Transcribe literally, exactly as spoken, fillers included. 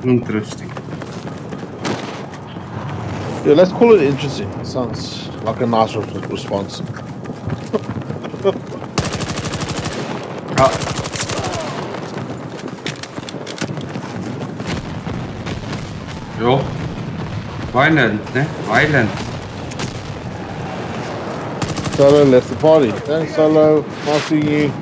Interesting. Yeah, let's call it interesting. It sounds like a nice re- response. Ja. Jo. Violent, ne? Violent. Solo, let's the party. Thanks, Solo. Nice seeing you.